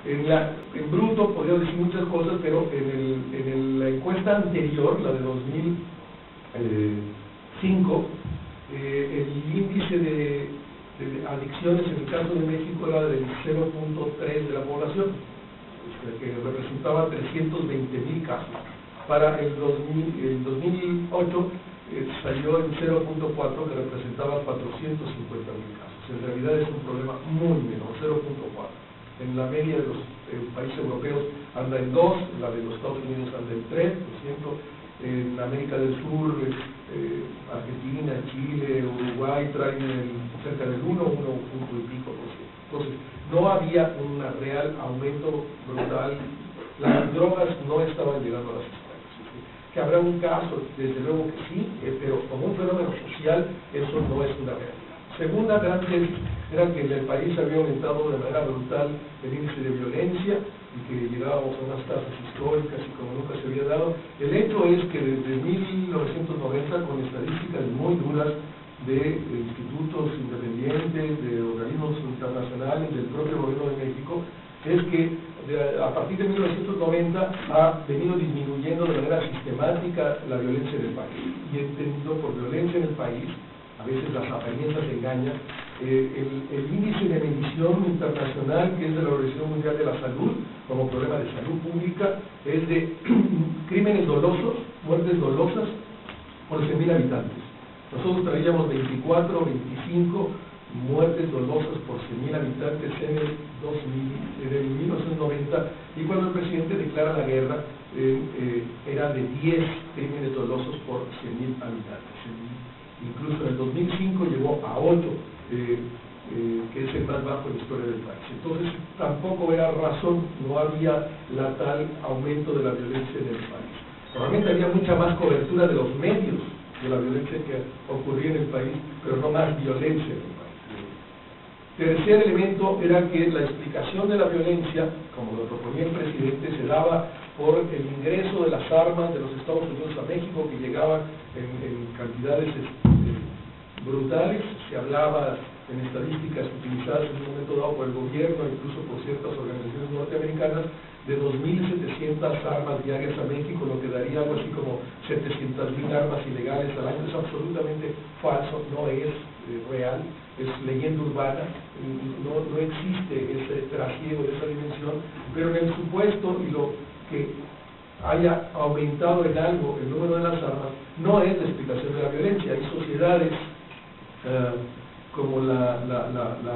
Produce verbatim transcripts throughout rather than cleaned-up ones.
En, la, en bruto podría decir muchas cosas, pero en, el, en el, la encuesta anterior, la de dos mil cinco, eh, el índice de, de adicciones en el caso de México era del cero punto tres de la población, que representaba trescientos veinte mil casos. Para el, dos mil, el dos mil ocho eh, salió en cero punto cuatro, que representaba cuatrocientos cincuenta mil casos. En realidad es un problema muy menor, cero punto cuatro. En la media de los eh, países europeos anda en dos, la de los Estados Unidos anda en tres por ciento, en América del Sur, eh, Argentina, Chile, Uruguay traen el, cerca del uno, uno punto y pico por ciento. Entonces, no había un real aumento brutal, las drogas no estaban llegando a las escuelas. ¿Sí? Que habrá un caso, desde luego que sí, eh, pero como un fenómeno social, eso no es una realidad. Segunda gran tesis era que en el país había aumentado de manera brutal el índice de violencia y que llegábamos a unas tasas históricas y como nunca se había dado. El hecho es que desde mil novecientos noventa, con estadísticas muy duras de, de institutos independientes, de organismos internacionales, del propio gobierno de México, es que de, a partir de mil novecientos noventa ha venido disminuyendo de manera sistemática la violencia en el país. Y entendido por violencia en el país, a veces las apariencias engañan, eh, el, el índice de medición internacional, que es de la Organización Mundial de la Salud, como problema de salud pública, es de crímenes dolosos, muertes dolosas, por cien mil habitantes. Nosotros traíamos veinticuatro, veinticinco muertes dolosas por cien mil habitantes en el dos mil, en el mil novecientos noventa, y cuando el presidente declara la guerra, eh, eh, era de diez crímenes dolosos por cien mil habitantes. Incluso en el dos mil cinco llegó a ocho, eh, eh, que es el más bajo en la historia del país. Entonces, tampoco era razón, no había la tal aumento de la violencia en el país. Probablemente había mucha más cobertura de los medios de la violencia que ocurría en el país, pero no más violencia en el país. Tercer elemento era que la explicación de la violencia, como lo proponía el presidente, se daba por el ingreso de las armas de los Estados Unidos a México, que llegaban en, en cantidades eh, brutales. Se hablaba en estadísticas utilizadas en un momento dado por el gobierno, incluso por ciertas organizaciones norteamericanas, de dos mil setecientas armas diarias a México, lo que daría algo así como setecientas mil armas ilegales al año. Es absolutamente falso, no es eh, real, es leyenda urbana, no, no existe ese trasiego de esa dimensión, pero en el supuesto y lo que haya aumentado en algo el número de las armas, no es la explicación de la violencia. Hay sociedades uh, como la, la, la, la,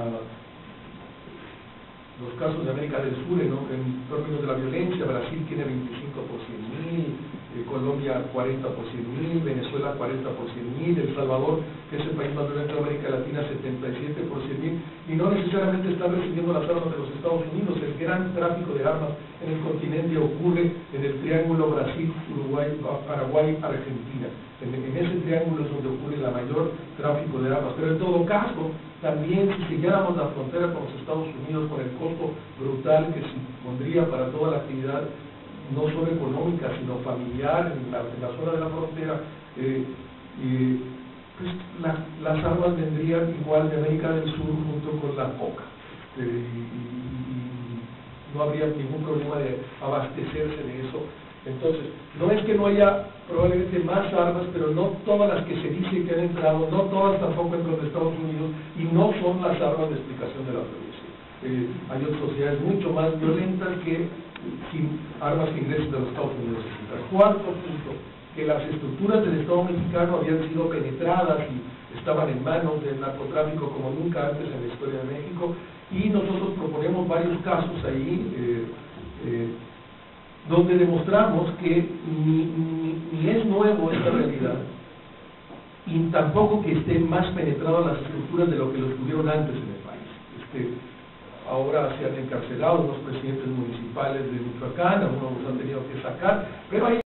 los casos de América del Sur, ¿no? En términos de la violencia, Brasil tiene veinticinco por cien mil, eh, Colombia cuarenta por cien mil, Venezuela cuarenta por cien mil, El Salvador, que es el país más violento de América Latina, setenta y siete por cien mil, y no necesariamente están recibiendo las armas de los Estados Unidos. El gran tráfico de armas en el continente ocurre en el triángulo Brasil, Uruguay, Paraguay, Argentina. En, en ese triángulo es donde ocurre la mayor tráfico de armas. Pero en todo caso, también si selláramos la frontera con los Estados Unidos, con el costo brutal que se pondría para toda la actividad, no solo económica, sino familiar, en la, en la zona de la frontera, eh, eh, pues la, las armas vendrían igual de América del Sur junto con la coca. Eh, y, y, y no habría ningún problema de abastecerse de eso. Entonces, no es que no haya probablemente más armas, pero no todas las que se dice que han entrado, no todas tampoco entran de Estados Unidos, y no son las armas de explicación de la violencia. Eh, hay otras sociedades mucho más violentas que sin armas que ingresan de los Estados Unidos. El cuarto punto, que las estructuras del Estado mexicano habían sido penetradas y estaban en manos del narcotráfico como nunca antes en la historia de México, y nosotros proponemos varios casos ahí, eh, eh, donde demostramos que ni, ni, ni es nuevo esta realidad, y tampoco que estén más penetradas las estructuras de lo que lo estuvieron antes en el país. Este, ahora se han encarcelado los presidentes municipales de Michoacán, algunos los han tenido que sacar, pero hay